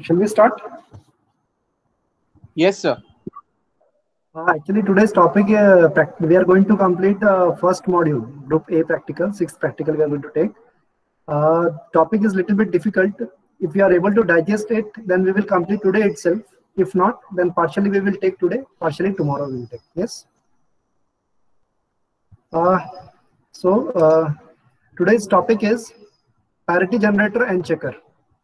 Shall we start? Yes, sir. Actually, today's topic, we are going to complete the first module, Group A practical, 6th practical we are going to take. Topic is little bit difficult. If we are able to digest it, then we will complete today itself. If not, then partially we will take today, partially tomorrow we will take. Yes. Today's topic is parity generator and checker.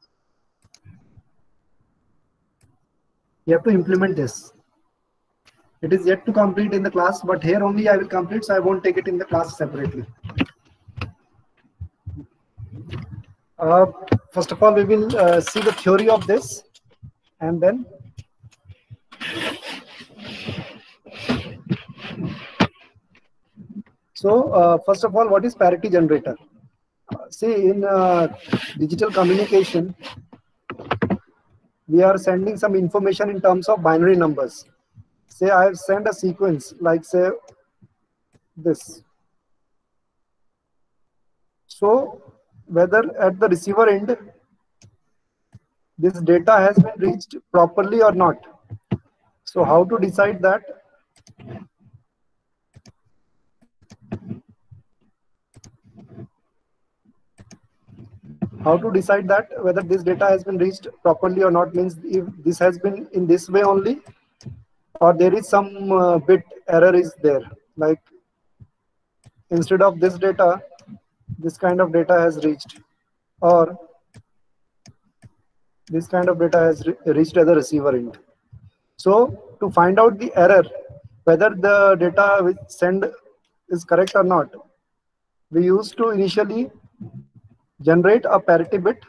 You have to implement this. It is yet to complete in the class, but here only I will complete, so I won't take it in the class separately. First of all, we will see the theory of this, and then first of all, what is parity generator? See, in digital communication, we are sending some information in terms of binary numbers. Say I have sent a sequence like say this. So whether at the receiver end this data has been reached properly or not. So how to decide that? How to decide that whether this data has been reached properly or not means if this has been in this way only, or there is some bit error is there, like instead of this data, this kind of data has reached, or this kind of data has reached at the receiver end. So to find out the error, whether the data which send is correct or not, we used to initially generate a parity bit,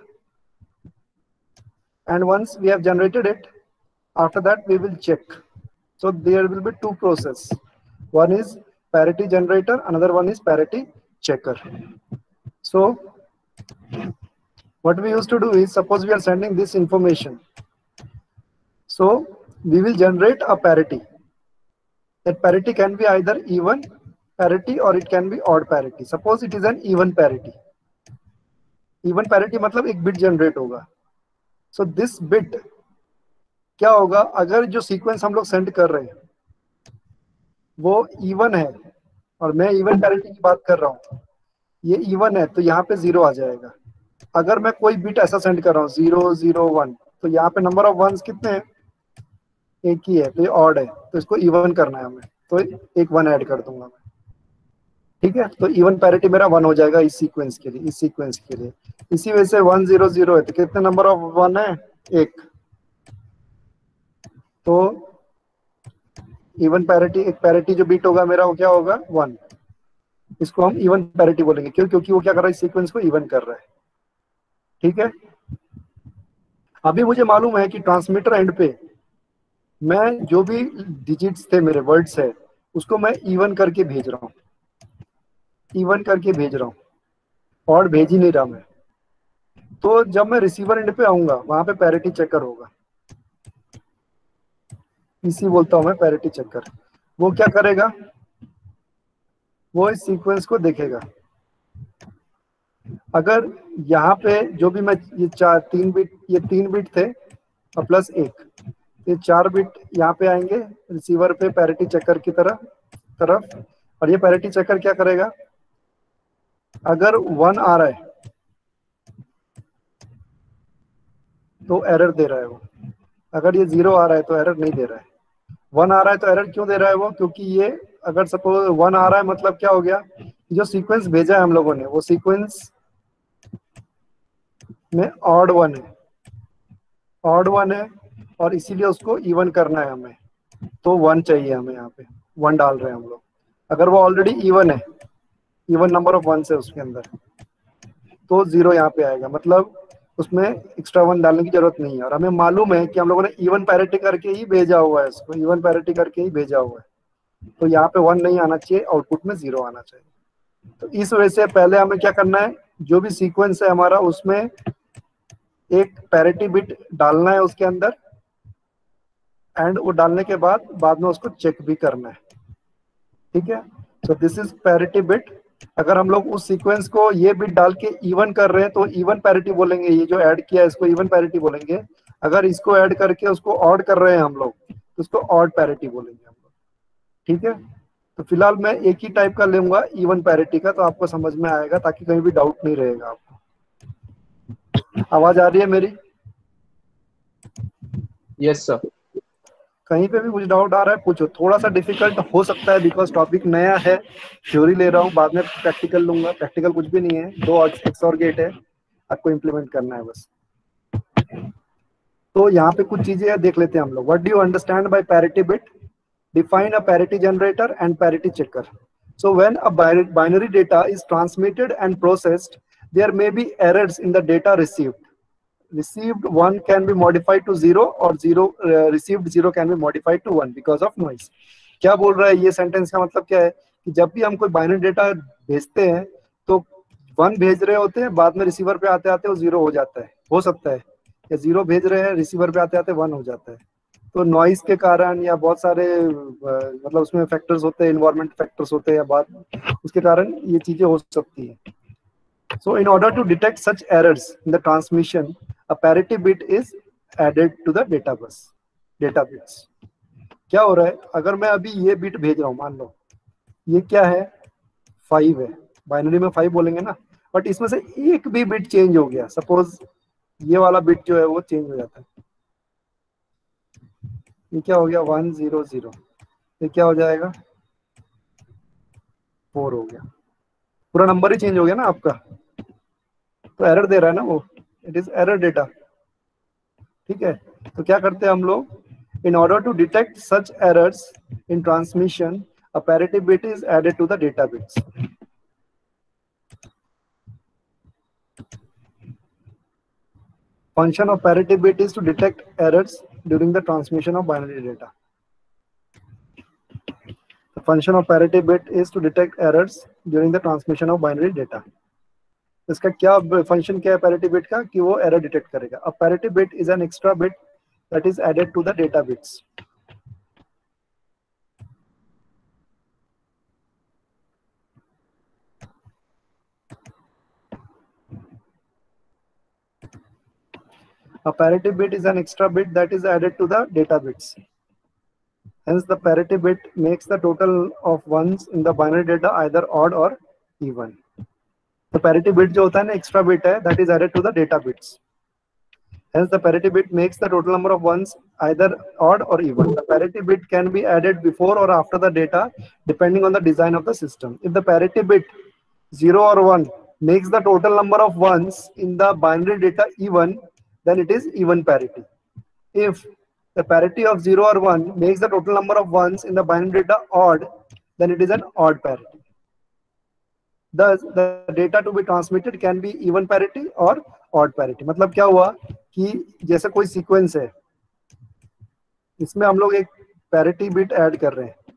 and once we have generated it, after that we will check. So there will be two processes. One is parity generator, another one is parity checker. So what we used to do is, suppose we are sending this information. So we will generate a parity. That parity can be either even parity or it can be odd parity. Suppose it is an even parity. Even parity मतलब एक bit generate होगा. So this bit क्या होगा, अगर जो sequence हम लोग send कर रहे हैं वो इवन है और मैं इवन पैरिटी की बात कर रहा हूँ, ये इवन है तो यहाँ पे 0 आ जाएगा. अगर मैं कोई बिट ऐसा सेंड कर रहा हूँ 0 0 1, तो यहाँ पे नंबर ऑफ वंस कितने हैं, एक ही है, तो ये ऑड है, तो इसको इवन करना है हमें, तो एक 1 ऐड कर दूंगा मैं. ठीक है, तो इवन पैरिटी मेरा 1 हो जाएगा इस सीक्वेंस के लिए, इस सीक्वेंस के लिए. इसी वजह से 1 0 0 है, तो कितने नंबर ऑफ 1 है, एक. तो इवन पैरिटी, एक पैरिटी जो बीट होगा मेरा वो क्या होगा, 1. इसको हम इवन पैरिटी बोलेंगे. क्यों? क्योंकि वो क्या कर रहा है, इस सीक्वेंस को इवन कर रहा है. ठीक है. अभी मुझे मालूम है कि ट्रांसमीटर एंड पे मैं जो भी डिजिट्स थे मेरे, वर्ड्स है, उसको मैं इवन करके भेज रहा हूँ, इवन करके भेज रहा हूँ, और भेज ही नहीं रहा मैं. तो जब मैं रिसीवर एंड पे आऊंगा वहां पे पैरिटी चेकर होगा, इसी बोलता हूं मैं पैरिटी चेकर. वो क्या करेगा, वो इस सीक्वेंस को देखेगा. अगर यहाँ पे जो भी मैं ये 3 बिट थे और प्लस 1, ये 4 बिट यहाँ पे आएंगे रिसीवर पे पैरिटी चेकर की तरफ. और ये पैरिटी चेकर क्या करेगा, अगर 1 आ रहा है तो एरर दे रहा है वो. अगर ये 0 आ रहा है तो एरर नहीं दे रहा है. 1 आ रहा है तो एरर क्यों दे रहा है वो, क्योंकि ये अगर सपोज 1 आ रहा है मतलब क्या हो गया, जो सीक्वेंस भेजा है हम लोगों ने वो सीक्वेंस में ऑड 1 है, ऑड 1 है, और इसीलिए उसको इवन करना है हमें, तो 1 चाहिए हमें. यहाँ पे 1 डाल रहे हैं हम लोग. अगर वो ऑलरेडी इवन है, इवन नंबर ऑफ 1 है उसके अंदर, तो 0 यहाँ पे आएगा, मतलब उसमें एक्स्ट्रा 1 डालने की जरूरत नहीं है. और हमें मालूम है कि हम लोगों ने इवन पैरिटी करके ही भेजा हुआ है, इसको इवन पैरिटी करके ही भेजा हुआ है, तो यहाँ पे 1 नहीं आना चाहिए, आउटपुट में 0 आना चाहिए. तो इस वजह से पहले हमें क्या करना है, जो भी सीक्वेंस है हमारा उसमें एक पैरिटी बिट डालना है उसके अंदर, एंड वो डालने के बाद में उसको चेक भी करना है. ठीक है. So this is parity bit. अगर हम लोग उस सीक्वेंस को ये बिट डाल के इवन कर रहे हैं तो इवन पैरिटी बोलेंगे, ये जो ऐड किया है इसको इवन पैरिटी बोलेंगे. अगर इसको ऐड करके उसको ऑड कर रहे हैं हम लोग तो उसको ऑड पैरिटी बोलेंगे हम लोग। ठीक है, तो फिलहाल मैं एक ही टाइप का लूंगा इवन पैरिटी का, तो आपको समझ में आएगा, ताकि कहीं भी डाउट नहीं रहेगा आपको। आवाज आ रही है मेरी? Yes sir. कहीं पे भी कुछ डाउट आ रहा है पूछो। थोड़ा सा डिफिकल्ट हो सकता है बिकॉज टॉपिक नया है, थ्योरी ले रहा हूँ, बाद में प्रैक्टिकल लूंगा। प्रैक्टिकल कुछ भी नहीं है, 2 XOR गेट है, आपको इम्प्लीमेंट करना है बस। तो यहाँ पे कुछ चीजें देख लेते हैं हम लोग। What do you understand by parity bit? Define a parity generator and parity checker. So when a binary data is transmitted and processed, there may be errors in the data received. Received 1 can be modified to 0 or received 0 can be modified to 1 because of noise. क्या बोल रहा है ये sentence का मतलब क्या है कि जब भी हम कोई बाइनरी डेटा भेजते हैं तो 1 भेज रहे होते हैं, बाद में रिसीवर पे आते आते वो 0 हो जाता है, हो सकता है, या 0 भेज रहे हैं, रिसीवर पे आते आते 1 हो जाता है। तो नॉइस के कारण या बहुत सारे मतलब उसमें फैक्टर्स होते हैं, इन्वायरमेंट फैक्टर्स होते हैं, या बात उसके कारण ये चीजें हो सकती है। So in order to detect such errors in the transmission, a parity bit is added to the data bus, data bits. क्या हो रहा है, अगर मैं अभी ये बिट भेज रहा हूँ, मान लो ये क्या है, 5 है, बाइनरी में 5 बोलेंगे ना, बट इसमें से एक भी बिट चेंज हो गया, सपोज ये वाला बिट जो है वो चेंज हो जाता है, ये क्या हो गया 100, ये क्या हो जाएगा 4 हो गया, पूरा नंबर ही चेंज हो गया ना आपका, तो एरर दे रहा है ना वो, इट इज एरर डेटा। ठीक है, तो क्या करते हैं हम लोग, in order to detect such errors in transmission, a parity bit is added to the data bits. Function of parity bit is to detect errors during the transmission of binary data. The function of parity bit is to detect errors during the transmission of binary data. इसका क्या function क्या है parity bit का, कि वो error detect करेगा। अब parity bit is an extra bit that is added to the data bits. A parity bit is an extra bit that is added to the data bits. Hence, the parity bit makes the total of ones in the binary data either odd or even. तो parity bit जो होता है ना, extra bit है, that is added to the data bits. Hence, the parity bit makes the total number of ones either odd or even. The parity bit can be added before or after the data, depending on the design of the system. If the parity bit 0 or 1 makes the total number of ones in the binary data even, then it is even parity. If the parity of 0 or 1 makes the total number of ones in the binary data odd, then it is an odd parity. Thus, the data to be transmitted can be even parity or odd parity. मतलब क्या हुआ कि जैसे कोई sequence है, इसमें हम लोग एक पैरिटी बिट ऐड कर रहे हैं,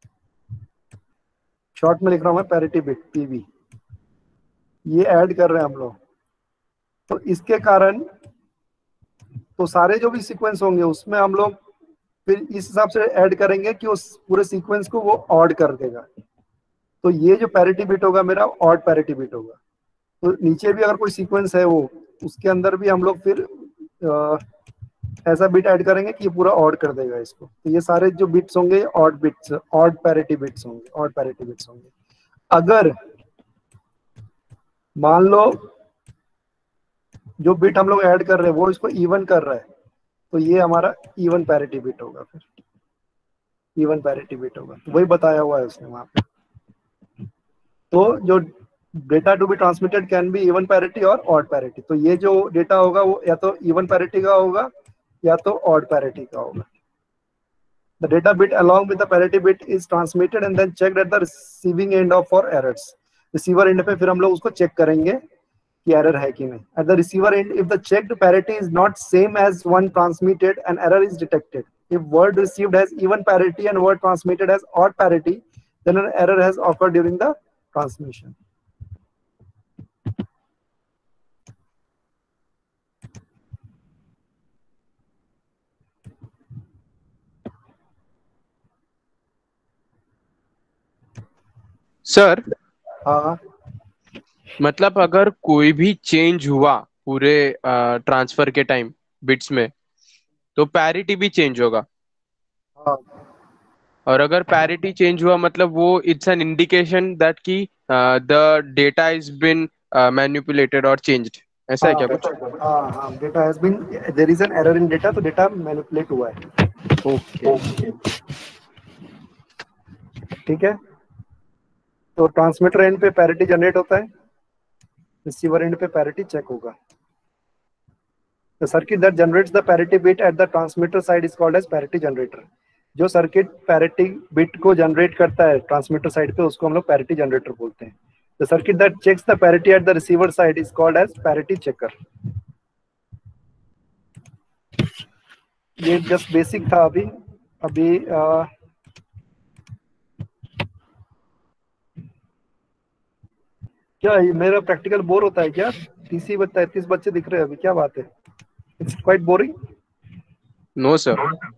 शॉर्ट में लिख रहा हूं मैं पैरिटी बिट पीवी, ये ऐड कर रहे हैं हम लोग, तो इसके कारण तो सारे जो भी सीक्वेंस होंगे उसमें हम लोग फिर इस हिसाब से ऐड करेंगे कि उस पूरे सीक्वेंस को वो ऑड कर देगा। तो ये जो पैरिटी बिट होगा मेरा ऑड पैरिटी बिट होगा। तो नीचे भी अगर कोई सीक्वेंस है वो, उसके अंदर भी हम लोग फिर ऐसा बिट ऐड करेंगे कि ये पूरा ऑड कर देगा इसको। तो ये सारे जो बिट्स होंगे odd bits, odd parity bits होंगे, ऑड पैरिटी बिट्स होंगे। अगर मान लो जो बिट हम लोग ऐड कर रहे हैं वो इसको इवन कर रहा है, तो ये हमारा इवन पैरिटी बिट होगा, फिर इवन पैरिटी बिट होगा। तो वही बताया हुआ है उसने वहां पे। तो जो data to be transmitted can be even parity और ऑड पैरिटी। तो ये जो डेटा होगा वो या तो इवन पैरिटी का होगा या तो ऑड पैरिटी का होगा। The data bit along with the parity bit is transmitted and then checked at the receiving end of for errors. Receiver end पे फिर हम लोग उसको चेक करेंगे कि एरर है कि नहीं। At the receiver end, if the checked parity is not same as one transmitted, an error is detected. If word received has even parity and word transmitted has odd parity, then an error has occurred during the transmission. Sir हाँ, मतलब अगर कोई भी change हुआ पूरे transfer के time bits में, तो पैरिटी भी चेंज होगा। हाँ और अगर पैरिटी चेंज हुआ मतलब वो इट्स एन इंडिकेशन दैट कि the data is been manipulated और चेंज्ड, ऐसा है हाँ क्या कुछ? हाँ हाँ, data has been, there is an error in data, तो डेटा मैनिपुलेट हुआ है। ओके। ठीक है, तो ट्रांसमीटर एंड पे पैरिटी जनरेट होता है, रिसीवर एंड पे पैरिटी चेक होगा। The circuit that generates the parity bit at the transmitter side is called as parity generator. जो सर्किट पैरिटी बिट को जनरेट करता है ट्रांसमीटर साइड पे, उसको हम लोग पैरिटी जनरेटर बोलते हैं। The circuit that checks the parity at the receiver side is called as parity checker. ये जस्ट बेसिक था। अभी अभी क्या ये मेरा प्रैक्टिकल बोर होता है क्या? 30 बच्चे दिख रहे हैं अभी, क्या बात है? It's quite boring. No sir.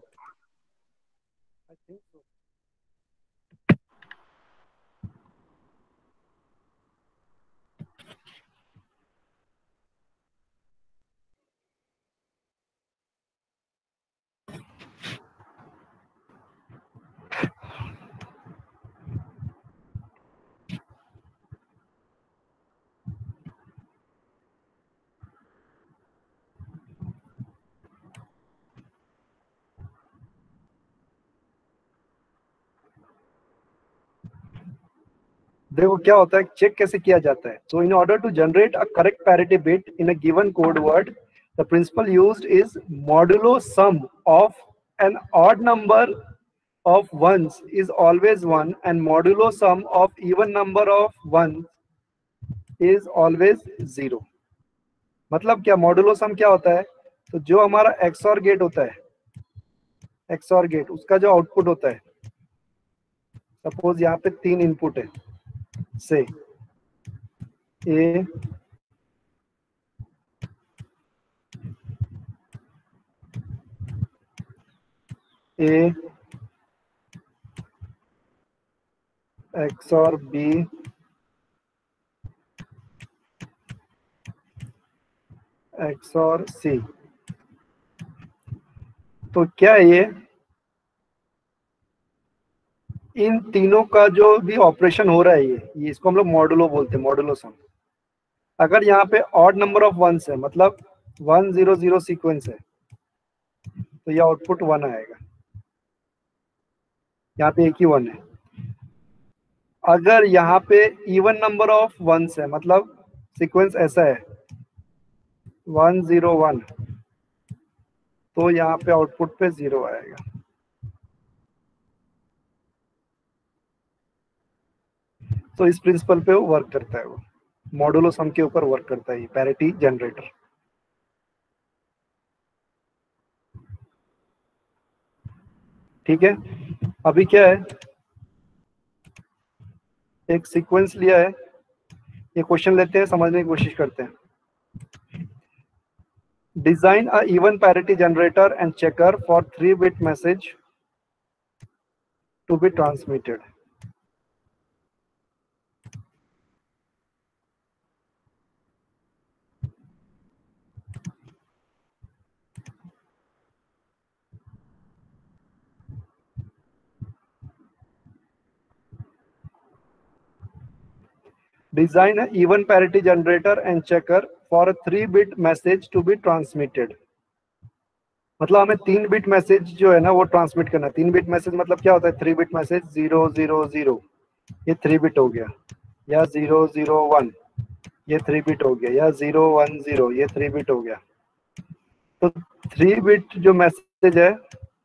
देखो क्या होता है, चेक कैसे किया जाता है। So in order to generate a correct parity bit in a given code word, the principle used is modulo sum of an odd number of ones is always 1 and modulo sum of even number of ones is always 0। मतलब क्या, modulo सम क्या होता है? तो जो हमारा XOR gate होता है, एक्सऑर गेट उसका जो आउटपुट होता है, सपोज यहाँ पे 3 इनपुट है, से A A XOR B XOR C. तो क्या है ये, इन तीनों का जो भी ऑपरेशन हो रहा है, ये इसको हम लोग मॉडुलो बोलते हैं, मॉडुलो सम। अगर यहाँ पे ऑड नंबर ऑफ वंस है, मतलब 1 0 0 सीक्वेंस है, तो ये आउटपुट 1 आएगा। यहाँ पे एक ही 1 है। अगर यहाँ पे इवन नंबर ऑफ वंस है, मतलब सीक्वेंस ऐसा है 1 0 1, तो यहाँ पे आउटपुट पे 0 आएगा। तो इस प्रिंसिपल पे वो वर्क करता है, वो मॉडुलो सम के ऊपर वर्क करता है पैरिटी जनरेटर। ठीक है, अभी क्या है, एक सीक्वेंस लिया है, ये क्वेश्चन लेते हैं, समझने की कोशिश करते हैं। Design a even parity generator and checker for 3-bit message to be transmitted. Design an even parity generator and checker for a 3-bit message to be transmitted। मतलब हमें 3 बिट मैसेज जो है ना वो ट्रांसमिट करना है। 3 बिट मैसेज मतलब क्या होता है, 3 बिट मैसेज 0 0 0, ये 3 बिट हो गया, या 0 0 1, ये 3 बिट हो गया, या 0 1 0, ये 3 बिट हो गया। तो 3 बिट जो मैसेज है,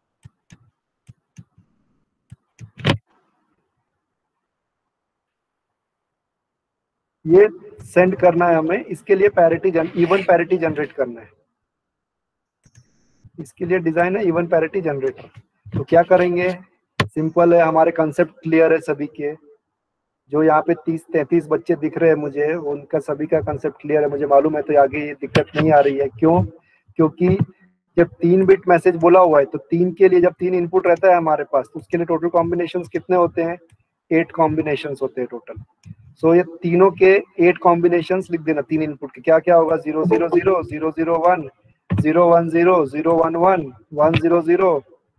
ये सेंड करना है हमें, इसके लिए पैरिटी इवन पैरिटी जनरेट करना है। इसके लिए डिजाइन है इवन पैरिटी जनरेटर। तो क्या करेंगे, सिंपल है, हमारे कंसेप्ट क्लियर है सभी के। जो यहाँ पे 30-33 बच्चे दिख रहे हैं मुझे, उनका सभी का कंसेप्ट क्लियर है, मुझे मालूम है। तो आगे ये दिक्कत नहीं आ रही है। क्यों? क्योंकि जब 3 बिट मैसेज बोला हुआ है, तो 3 के लिए जब 3 इनपुट रहता है हमारे पास, तो उसके लिए टोटल कॉम्बिनेशन कितने होते हैं? 8 कॉम्बिनेशन होते हैं टोटल। सो ये तीनों के 8 कॉम्बिनेशन लिख देना 3 इनपुट के। क्या क्या होगा? 0 0 0 0 0 1, 0 1 0 0 1 1 1 0 0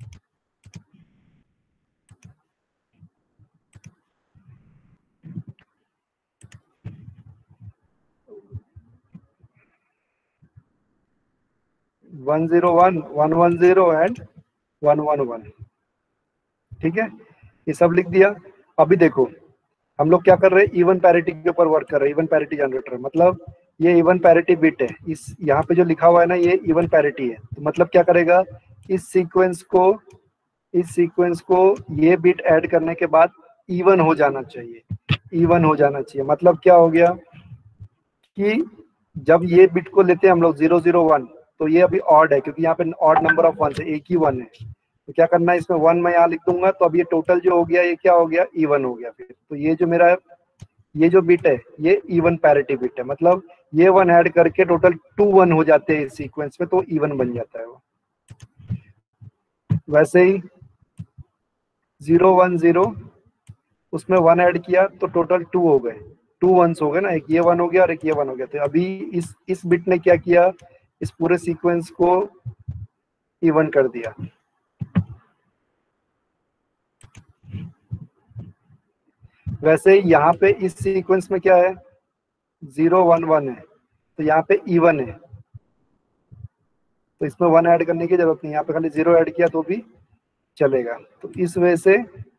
1 0 1 1 1 0 एंड 1 1 1। ठीक है, ये सब लिख दिया। अभी देखो हम लोग क्या कर रहे हैं, इवन पैरिटी के ऊपर वर्क कर रहे हैं। इवन पैरिटी जनरेटर मतलब ये इवन पैरिटी बिट है। इस यहाँ पे जो लिखा हुआ है ना, ये इवन पैरिटी है। तो मतलब क्या करेगा, इस सीक्वेंस को ये बिट ऐड करने के बाद इवन हो जाना चाहिए। इवन हो जाना चाहिए मतलब क्या हो गया कि जब ये बिट को लेते हैं हम लोग 0 0 1, तो ये अभी ऑड है क्योंकि यहाँ पे ऑड नंबर ऑफ वन है, एक ही वन है। तो क्या करना है, इसमें वन मैं यहाँ लिख दूंगा, तो अब ये टोटल जो हो गया ये क्या हो गया, इवन हो गया। फिर तो ये जो मेरा ये जो बिट है ये इवन पैरिटी बिट है। मतलब ये वन ऐड करके टोटल 2 1 हो जाते हैं इस सीक्वेंस में, तो इवन बन जाता है वो। वैसे ही 0 1 0 उसमें वन ऐड किया तो टोटल 2 हो गए, 2 वंस हो गए ना, एक ये वन हो गया और एक ये वन हो गया। तो अभी इस बिट ने क्या किया, इस पूरे सीक्वेंस को इवन कर दिया। वैसे यहाँ पे इस सीक्वेंस में क्या है, 0 1 1 है, तो यहाँ पे इवन है, तो इसमें वन ऐड करने की जरूरत नहीं, यहाँ पे खाली 0 ऐड किया तो भी चलेगा। तो इस वजह से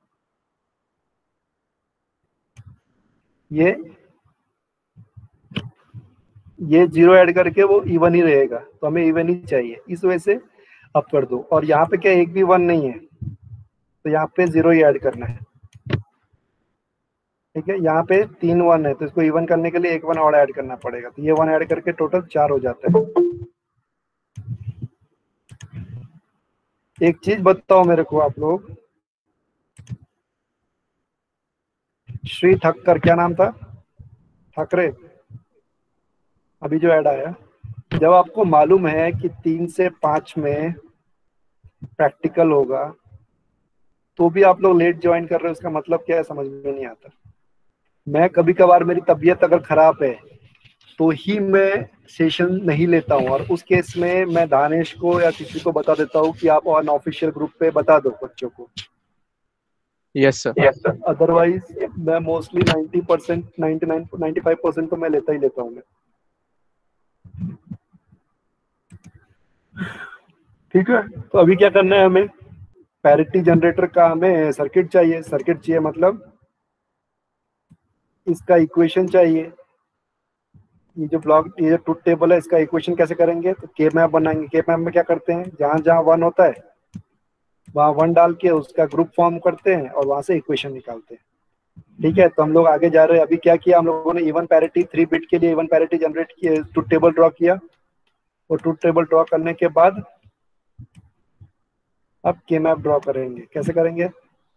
ये 0 ऐड करके वो इवन ही रहेगा, तो हमें इवन ही चाहिए, इस वजह से अप कर दो। और यहाँ पे क्या एक भी वन नहीं है, तो यहाँ पे 0 ही ऐड करना है। ठीक है, यहाँ पे 3 वन है, तो इसको इवन करने के लिए एक वन और ऐड करना पड़ेगा। तो ये वन ऐड करके टोटल 4 हो जाता है। एक चीज बताओ मेरे को आप लोग, श्री ठक्कर, क्या नाम था, ठाकरे, अभी जो ऐड आया, जब आपको मालूम है कि 3 से 5 में प्रैक्टिकल होगा तो भी आप लोग लेट ज्वाइन कर रहे हो, उसका मतलब क्या है समझ में नहीं आता। मैं कभी कभार मेरी तबीयत अगर खराब है तो ही मैं सेशन नहीं लेता हूँ, और उस केस में मैं दानिश को या किसी को बता देता हूँ कि आप अनऑफिशियल ग्रुप पे बता दो बच्चों को। Yes sir. Yes sir. Otherwise मैं मोस्टली 90% 99 95% तो मैं लेता ही लेता हूँ मैं। ठीक है, तो अभी क्या करना है, हमें पैरिटी जनरेटर का हमें सर्किट चाहिए। सर्किट चाहिए मतलब इसका इक्वेशन चाहिए। ये जो ब्लॉक, ये जो ट्रुथ टेबल है, इसका इक्वेशन कैसे करेंगे, तो के मैप बनाएंगे। के मैप में क्या करते हैं, जहां जहां वन होता है वहां वन डाल के उसका ग्रुप फॉर्म करते हैं और वहां से इक्वेशन निकालते हैं। ठीक है, तो हम लोग आगे जा रहे हैं। अभी क्या किया हम लोगों ने, इवन पैरिटी 3 बिट के लिए इवन पैरिटी जनरेट किया, ट्रुथ टेबल ड्रॉ किया। और ट्रुथ टेबल ड्रॉ करने के बाद अब के मैप ड्रॉ करेंगे। कैसे करेंगे,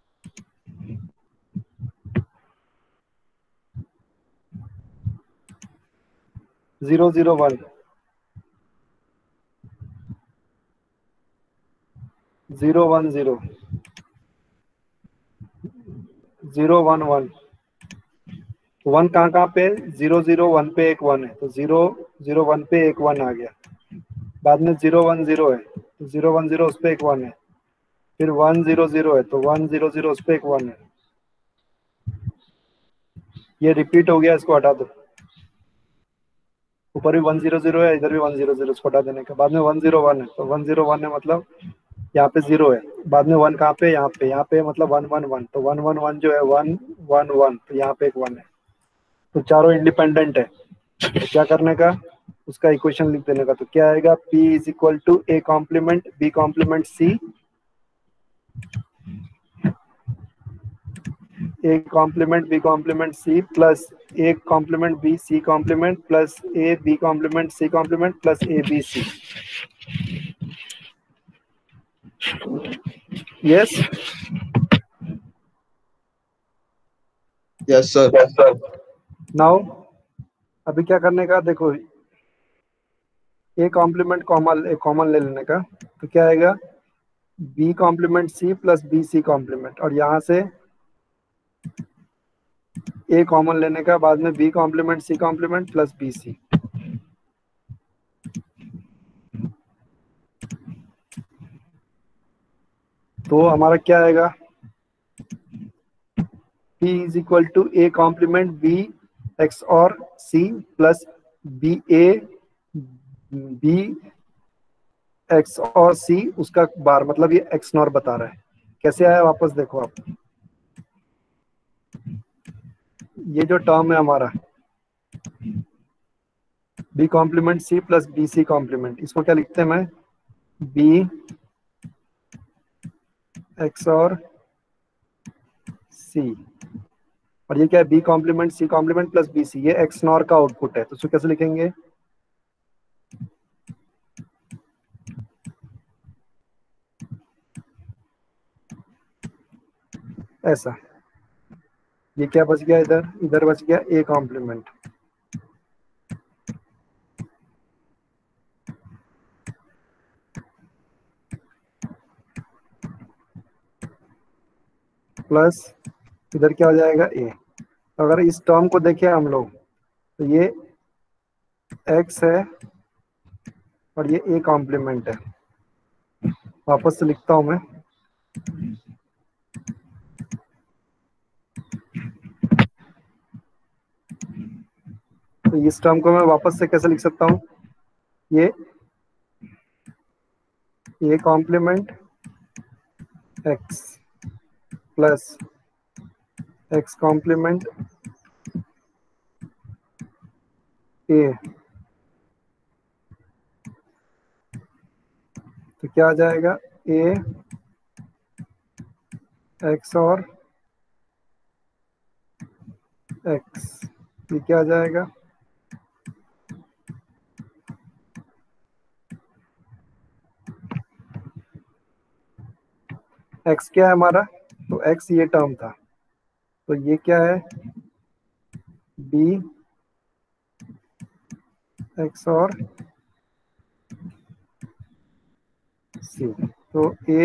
जीरो जीरो वन, 0 1 0, 0 1 1, वन कहाँ कहाँ पे, 0 0 1 पे एक वन है, तो 0 0 1 पे एक वन आ गया। बाद में 0 1 0 है, तो 0 1 0 उस पे एक वन है। फिर 1 0 0 है, तो 1 0 0 उस पे एक वन है। ये रिपीट हो गया, इसको हटा दो। ऊपर भी 1 0 0 है, इधर भी 1 0 0, इसको हटा देने का। बाद में 1 0 1 है, तो 1 0 1 है मतलब यहाँ पे 0 है। बाद में 1 कहाँ पे, यहाँ पे मतलब 1 1 1, तो 1 1 1 जो है 1 1 1, तो यहाँ पे एक वन है। तो चारों इंडिपेंडेंट है। तो क्या करने का, उसका इक्वेशन लिख देने का। तो क्या आएगा, P is equal to A complement B complement C, A complement B complement C प्लस A complement B C complement plus A B complement C complement plus A B C। Yes yes sir. Yes sir. Now अभी क्या करने का, देखो A complement common ले लेने का। तो क्या आएगा, B complement C plus B C complement, और यहाँ से A कॉमन लेने का, बाद में B complement C complement plus B C. तो हमारा क्या आएगा, P is equal to A complement B X और C प्लस B A B X और C उसका बार, मतलब ये X नॉर बता रहा है। कैसे आया वापस देखो आप, ये जो टर्म है हमारा B complement C plus B C complement, इसको क्या लिखते हैं मैं, B X और C, और ये क्या है, B complement C complement plus B C, ये X नॉर का आउटपुट है। तो इसको कैसे लिखेंगे, ऐसा। ये क्या बच गया, इधर इधर बच गया A कॉम्प्लीमेंट प्लस इधर क्या हो जाएगा A। तो अगर इस टर्म को देखें हम लोग, तो ये X है और ये A कॉम्प्लीमेंट है। वापस से लिखता हूं मैं, तो इस टर्म को मैं वापस से कैसे लिख सकता हूँ, ये A complement X plus X complement A, तो क्या आ जाएगा, A X और X, ये क्या आ जाएगा, X क्या है हमारा, तो X ये टर्म था, तो ये क्या है, B X और C, तो A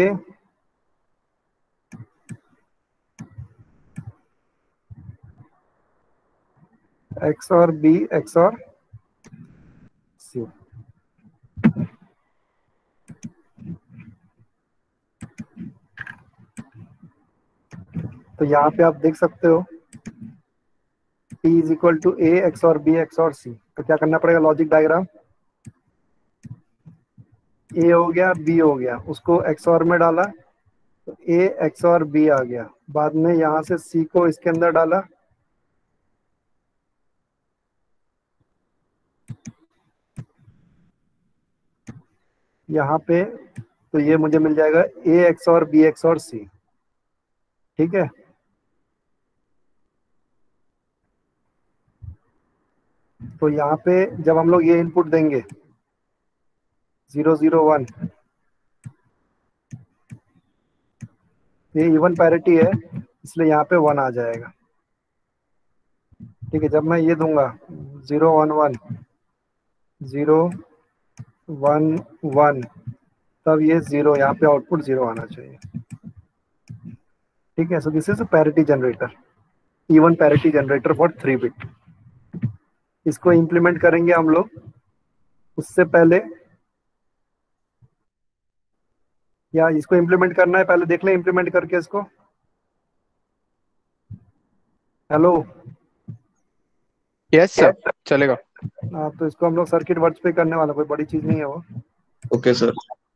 X और B X और C। तो यहाँ पे आप देख सकते हो P is equal to A X और B X और C। तो क्या करना पड़ेगा, लॉजिक डायग्राम, A हो गया B हो गया, उसको X और में डाला तो A X और B आ गया, बाद में यहाँ से C को इसके अंदर डाला, यहाँ पे, तो ये मुझे मिल जाएगा A X और B X और C। ठीक है, तो यहाँ पे जब हम लोग ये इनपुट देंगे 0 0 1, ये इवन पैरिटी है इसलिए यहाँ पे 1 आ जाएगा। ठीक है, जब मैं ये दूंगा 0 1 1 0 1 1, तब ये 0, यहाँ पे आउटपुट 0 आना चाहिए। ठीक है, so this is a parity generator, even parity generator for 3 bit. इसको इम्प्लीमेंट करेंगे हम लोग, उससे पहले, या इसको इम्प्लीमेंट करना है पहले देख लें इम्प्लीमेंट करके इसको। हेलो, यस सर, चलेगा। हाँ, तो इसको हम लोग सर्किट वर्ड्स पे करने वाला, कोई बड़ी चीज नहीं है वो। Okay sir.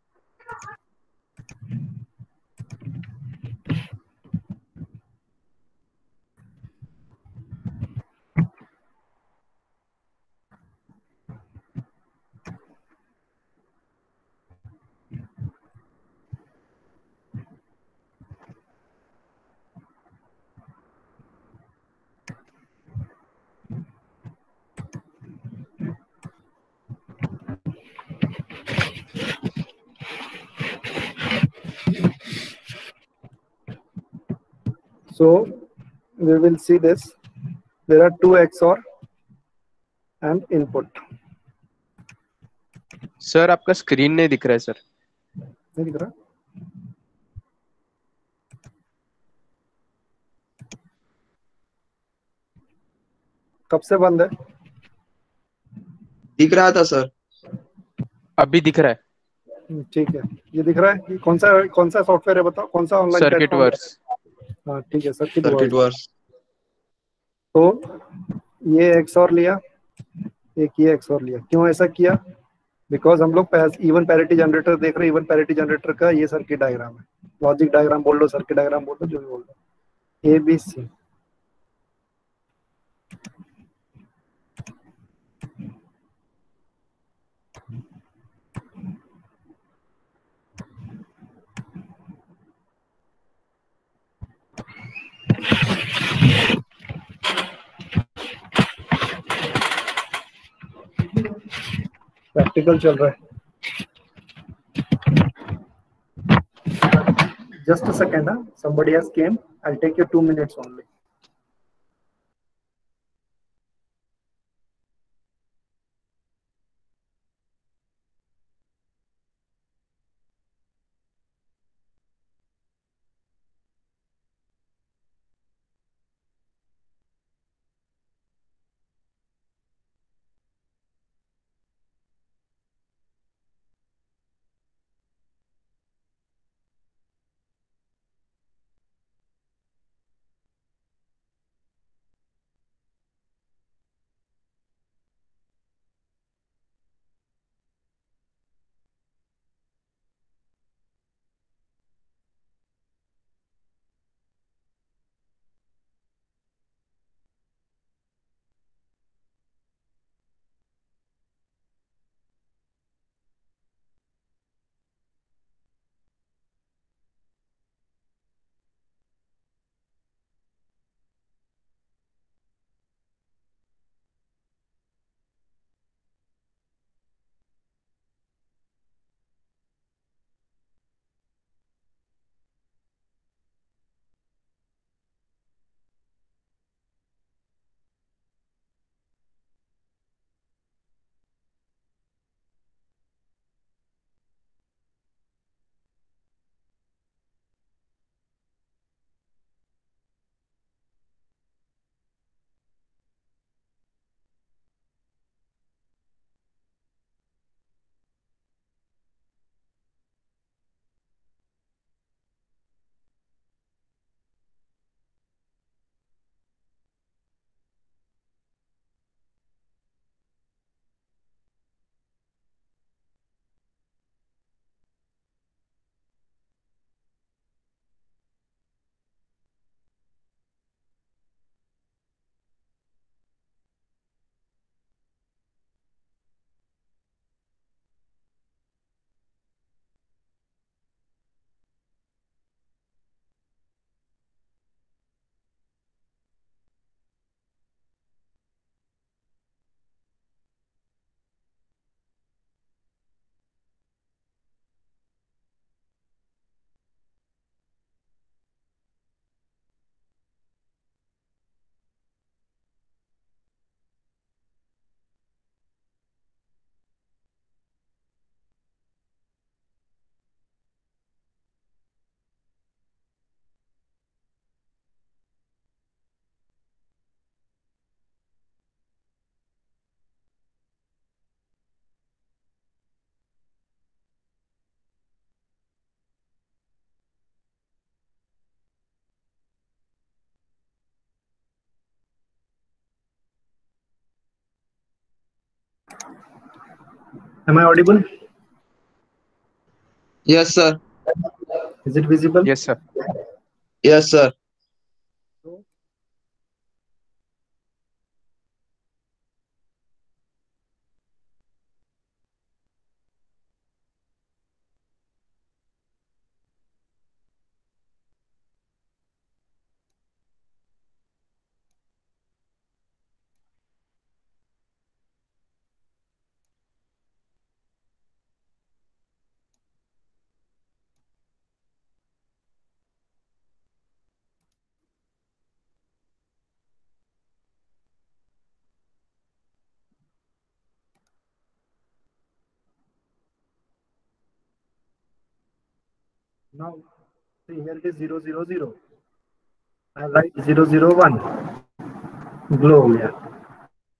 So we will see this. There are two XOR and input. Sir आपका स्क्रीन नहीं दिख रहा है सर। नहीं दिख रहा, कब से बंद है? दिख रहा था सर। अभी दिख रहा है। ठीक है, ये दिख रहा है। ये कौन सा सॉफ्टवेयर है बताओ, कौन सा ऑनलाइन सर्किट प्लेटफॉर्म वर्स। है? हाँ ठीक है, सर्किट सर्किट वर्स। वर्स। तो ये एक्स और लिया, एक ये एक्स और लिया। क्यों ऐसा किया? बिकॉज हम लोग इवन पैरिटी जनरेटर देख रहे हैं। इवन पैरिटी जनरेटर का ये सर्किट डायग्राम है, लॉजिक डायग्राम बोल लो, सर्किट डायग्राम बोल लो, जो भी बोल लो। A B C. प्रैक्टिकल चल रहा है। Just a second, somebody has came, I'll take you 2 minutes only. Am I audible? Yes, sir. Is it visible? Yes, sir. Yes, sir. So, now see, here it is 000. I write 001. Glow हो गया.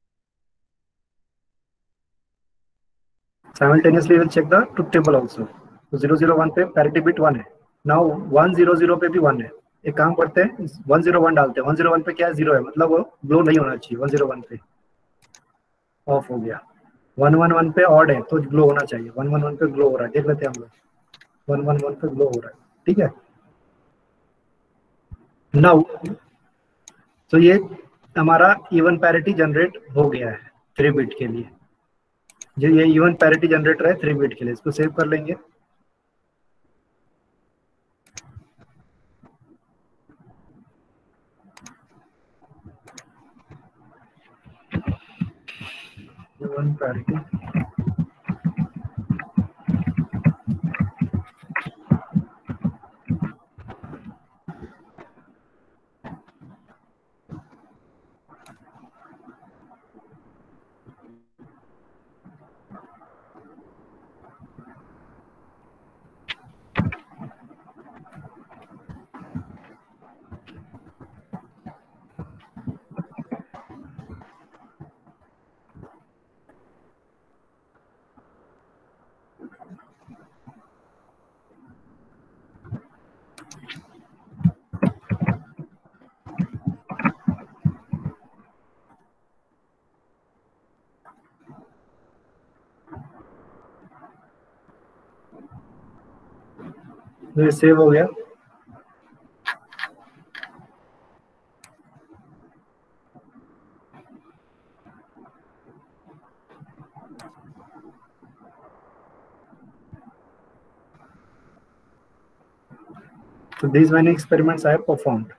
Simultaneously, we'll check the truth table also. तो 001 पे parity bit 1 है। Now 100 पे भी 1 है। एक काम करते हैं, 101 डालते हैं। 101 पे क्या है, 0 है, मतलब वो ग्लो नहीं होना चाहिए। 101 पे ऑफ हो गया। 111 पे ऑड है तो ग्लो होना चाहिए। 111 पे ग्लो हो रहा है, देख लेते हैं हम लोग। 111 पे ग्लो हो रहा है, ठीक है। नाउ तो ये हमारा इवन पैरिटी जनरेट हो गया है 3 बिट के लिए। जो ये इवन पैरिटी जनरेटर है 3 बिट के लिए, इसको सेव कर लेंगे। इवन पैरिटी तो ये सेव हो गया। So these many experiments I have performed.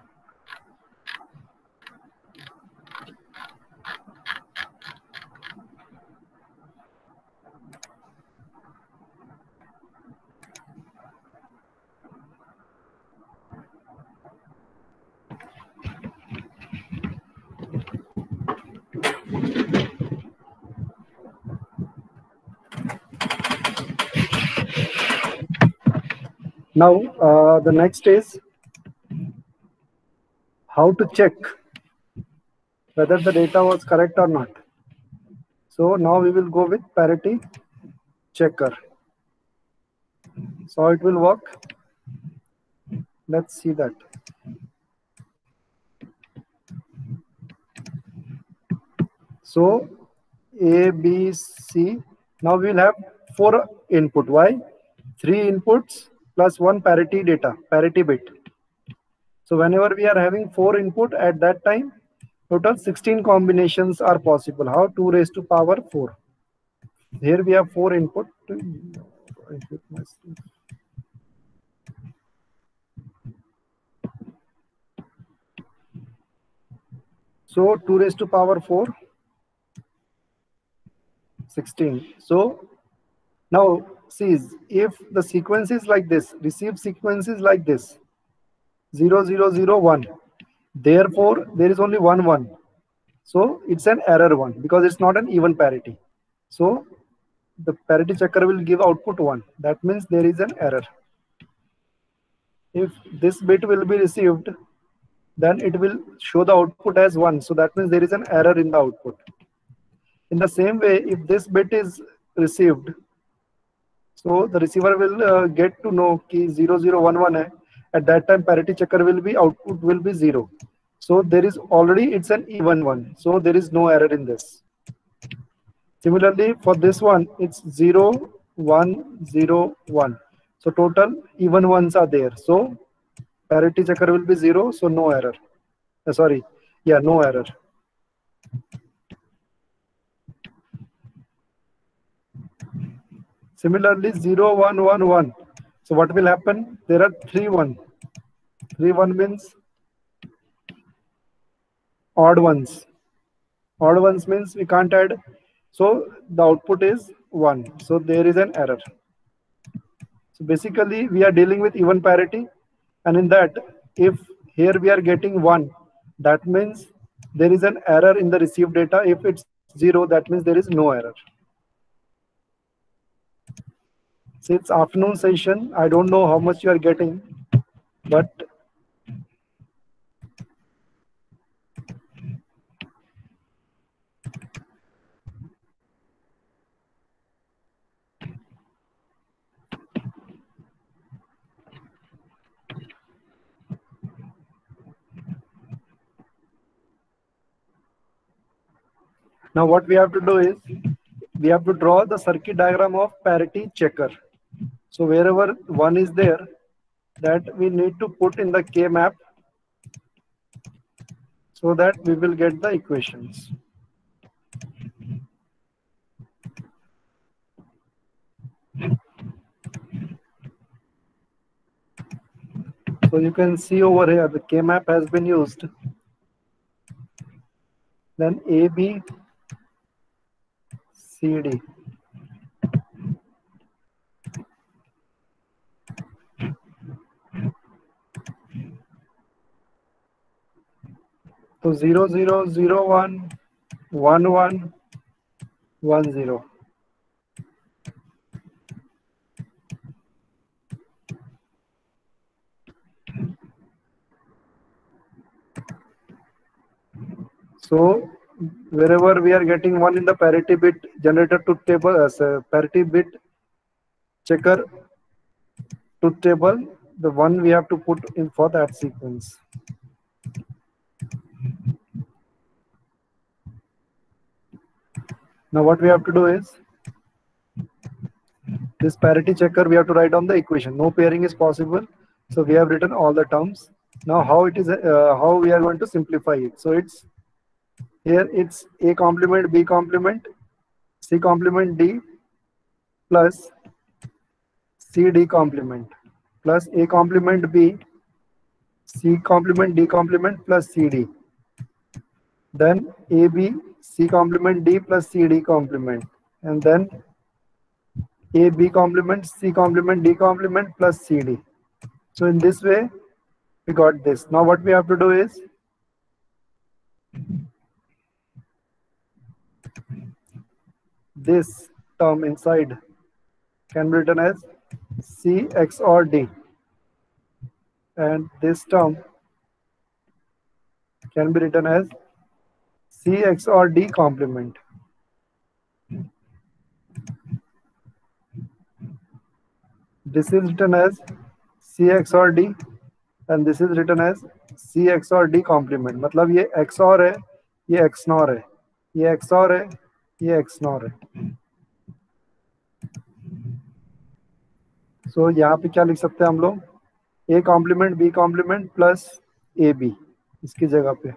Now the next is how to check whether the data was correct or not. So now we will go with parity checker. So it will work. Let's see that. So A, B, C. Now we will have 4 input. Why? 3 inputs plus 1 parity data, parity bit. So whenever we are having 4 input at that time, total 16 combinations are possible. How? 2 raised to power 4. Here we have 4 input. I hit myself. So 2 raised to power 4, 16. So now see, if the sequence is like this, receive sequence is like this, 0, 0, 0, 1. Therefore, there is only 1, 1. So it's an error 1 because it's not an even parity. So the parity checker will give output 1. That means there is an error. If this bit will be received, then it will show the output as 1. So that means there is an error in the output. In the same way, if this bit is received, so the receiver will get to know कि 0011 है. At that time, parity checker will be output will be 0. So there is already it's an even one. So there is no error in this. Similarly, for this one, it's 0, 1, 0, 1. So total even ones are there. So parity checker will be 0. So no error. Sorry, yeah, no error. Similarly, 0, 1, 1, 1. So what will happen? There are 3, 1. 3, 1 means odd ones. Odd ones means we can't add. So the output is 1. So there is an error. So basically, we are dealing with even parity. And in that, if here we are getting 1, that means there is an error in the received data. If it's 0, that means there is no error. So it's afternoon session. I don't know how much you are getting, but Now what we have to do is we have to draw the circuit diagram of parity checker. So wherever one is there, that we need to put in the K map so that we will get the equations. So you can see over here the K map has been used. Then A, B, C, D. So 0, 0, 0, 1, 1, 1, 1, 0. So wherever we are getting 1 in the parity bit generator truth table as a parity bit checker truth table, the 1 we have to put in for that sequence. Now what we have to do is this parity checker we have to write on the equation. No pairing is possible, so we have written all the terms. Now how it is how we are going to simplify it. So it's here it's A complement B complement C complement D plus C D complement plus A complement B C complement D complement plus C D. Then A B C complement D plus C D complement, and then A B complement C complement D complement plus C D. So in this way we got this. Now what we have to do is this term inside can be written as C XOR D, and this term can be written as C XOR D complement. This is written as C XOR D and this is written as C XOR D complement. मतलब ये XOR है, ये XNOR है, ये XOR है, ये XNOR है. So यहाँ पे क्या लिख सकते हैं हम लोग? A complement B complement plus AB इसकी जगह पे.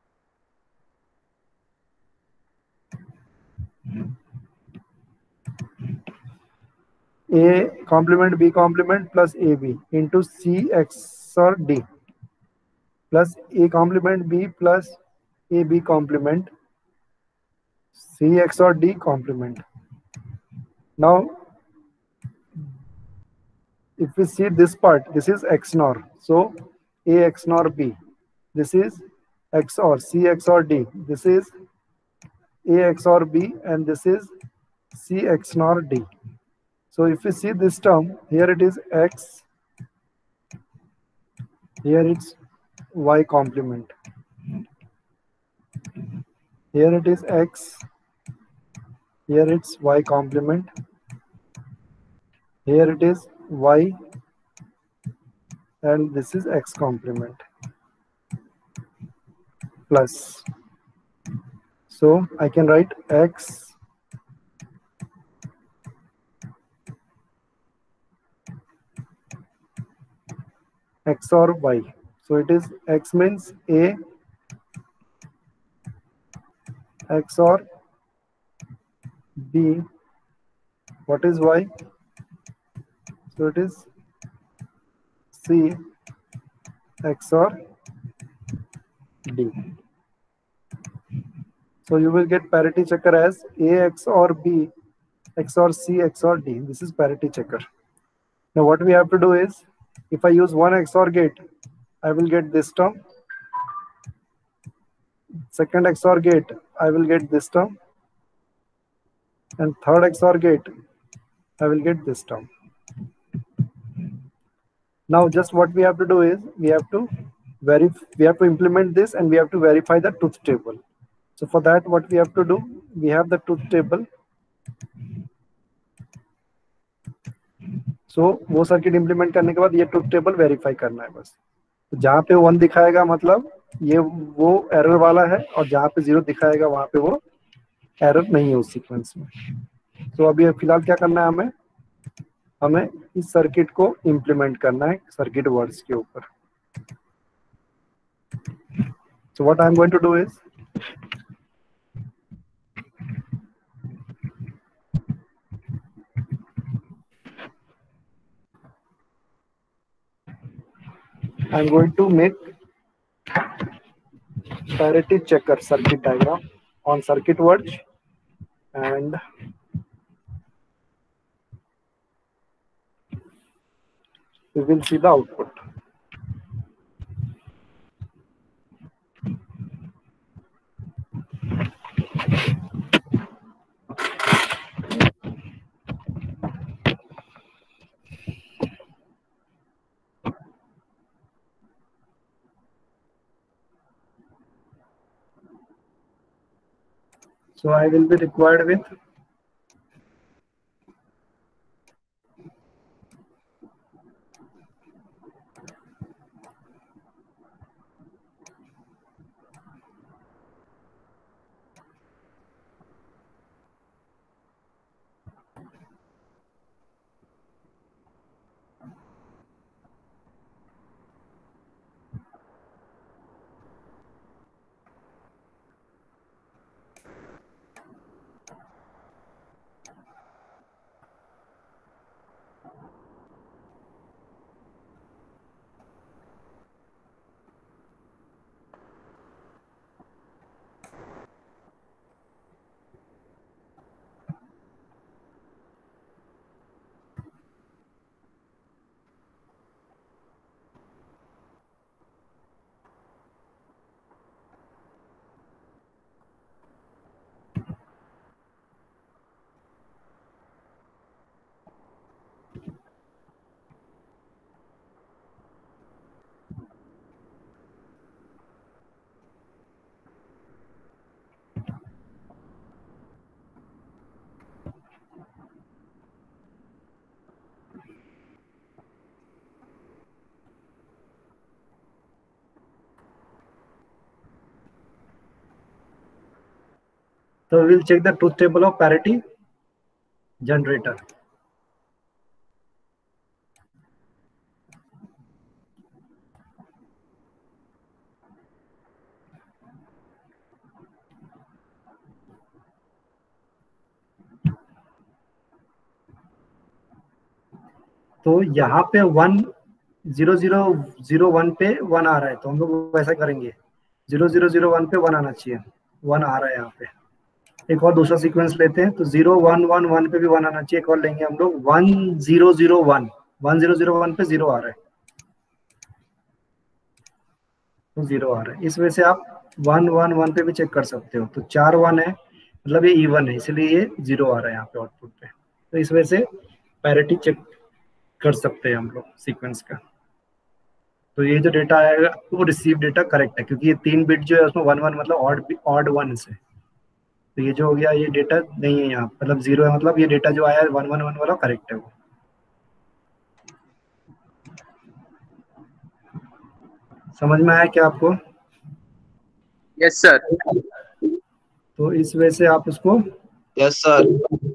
A complement B complement plus AB into C XOR D plus A complement B plus AB complement C XOR D complement. Now, if we see this part, this is XNOR. So A XNOR B. This is XOR C XOR D. This is A XOR B and this is C XNOR D. So if we see this term, here it is X, here it's Y complement. Here it is X, here it's Y complement. Here it is Y and this is X complement plus. So I can write X XOR Y. So it is X means A XOR B. What is Y? So it is C XOR D. So you will get parity checker as A XOR B XOR C XOR D. This is parity checker. Now what we have to do is, if I use one XOR gate, I will get this term. Second XOR gate, I will get this term. And third XOR gate, I will get this term. Now just what we have to do is, we have to implement this and we have to verify the truth table. So for that, what we have to do, we have the truth table. So वो circuit implement करने के बाद ये truth table verify करना है बस. तो जहाँ पे 1 दिखाएगा मतलब ये वो एरर वाला है और जहाँ पे 0 दिखाएगा वहाँ पे वो एरर नहीं है उस सीक्वेंस में। तो अभी फिलहाल क्या करना है, हमें इस सर्किट को इम्प्लीमेंट करना है सर्किट वर्ड्स के ऊपर। So what I am going to do is, I am going to make parity checker circuit diagram on circuit words, and we will see the output. So I will be required with so we will check the truth table of parity generator. तो यहाँ पे 10001 पे 1 आ रहा है, तो हम लोग वैसा करेंगे 0001 पे 1 आना चाहिए, 1 आ रहा है यहाँ पे। एक और दूसरा सीक्वेंस लेते हैं, तो 0111 पे भी 1 आना चाहिए। एक और लेंगे हम लोग 1001 पे 0 आ रहा है, तो 0 आ रहा है। इस वजह से आप 111 पे भी चेक कर सकते हो। तो 4 1 है, मतलब ये इवन है, इसलिए ये 0 आ रहा है यहाँ पे आउटपुट पे। तो इस वजह से पैरिटी चेक कर सकते हैं हम लोग सीक्वेंस का। तो ये जो डेटा आएगा वो रिसीव डेटा करेक्ट है, क्योंकि ये 3 बिट जो है उसमें 1 1 मतलब ऑड 1 है। तो ये जो हो गया, ये डेटा नहीं है यहाँ, मतलब 0 है, मतलब ये डेटा जो आया है 1 1 1 वाला करेक्ट है वो। समझ में आया क्या आपको? Yes sir. तो इस वजह से आप उसको यस सर।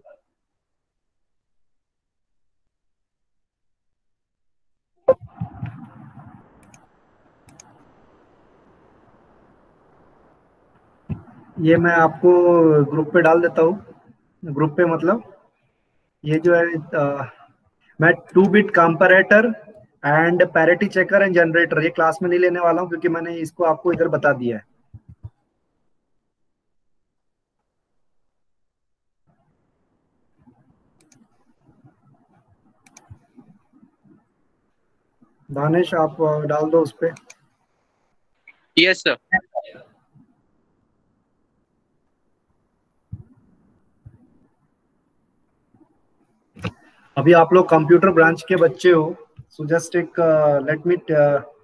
ये मैं आपको ग्रुप पे डाल देता हूँ। ग्रुप पे मतलब ये जो है मैं 2 bit comparator and parity checker and generator ये क्लास में नहीं लेने वाला हूँ, क्योंकि मैंने इसको आपको इधर बता दिया है। दानिश आप डाल दो उस पे। Yes sir. अभी आप लोग कंप्यूटर ब्रांच के बच्चे हो, सो जस्ट एक लेट मी